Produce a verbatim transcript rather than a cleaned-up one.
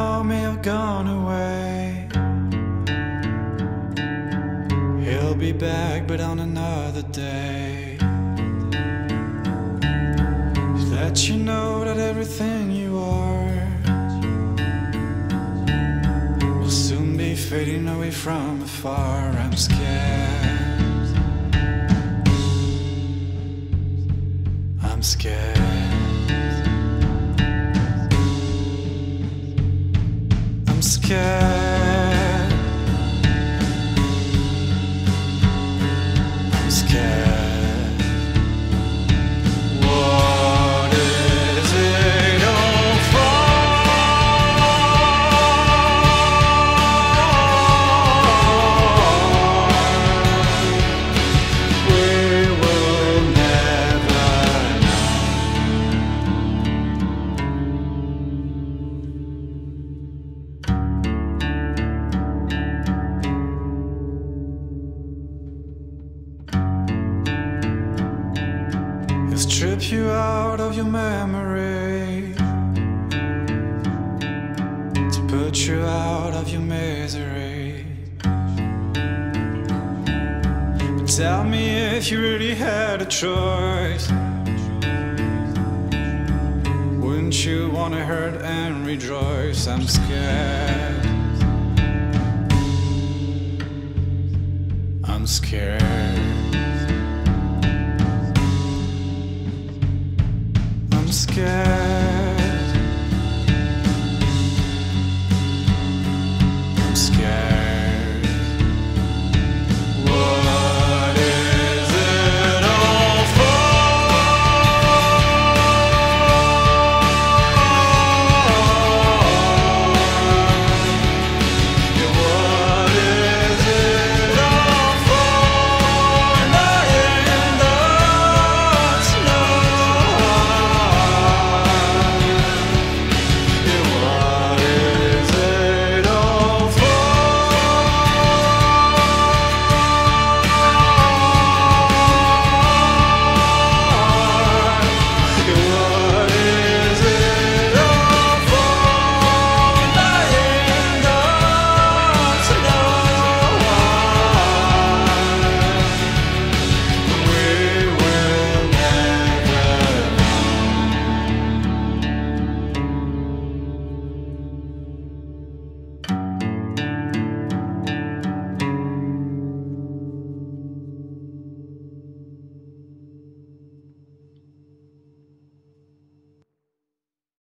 know may have gone away. He'll be back, but on another day. Let you know that everything you are will soon be fading away from afar. I'm scared. I'm scared. I'm scared. I'm scared. What is it all for? We will never strip you out of your memory, to put you out of your misery. But tell me if you really had a choice, wouldn't you want to hurt and rejoice? I'm scared. I'm scared.